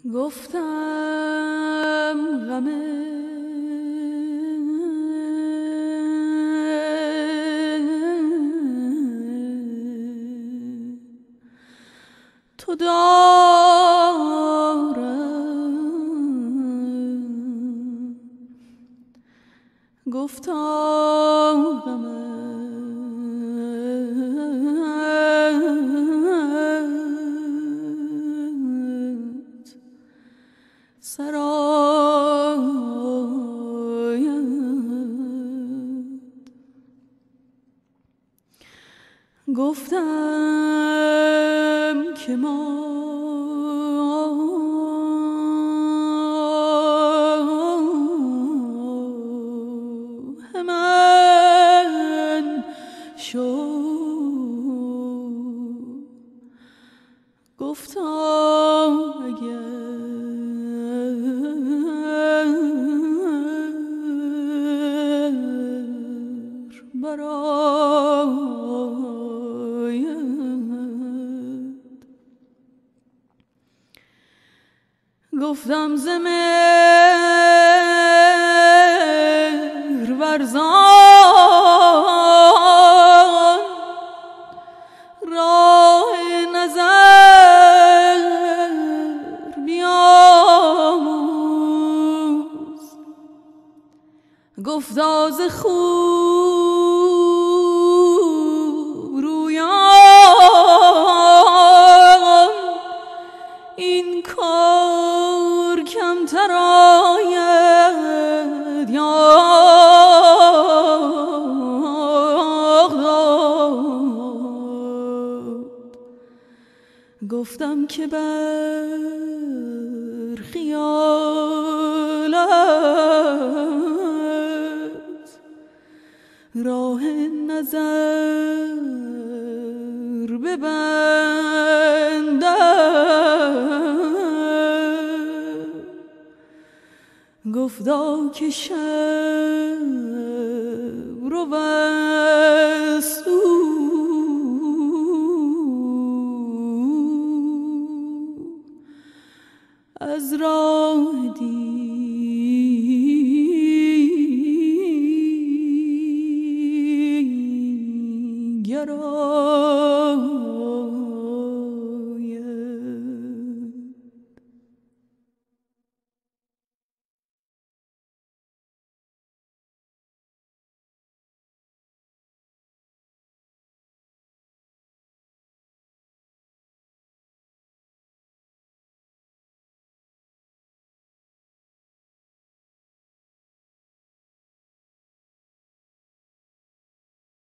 گفتم غم تو دارم، گفتم غم گفتم که ما من شو، گفتم اگر گفتم ز مهر ورزان راه نظر بیاموز، گفتا ز خوب رویان این کار کمتر آید گفتم که بر خیالت راه نظر ببندم، گفتا که شب رو از راه دی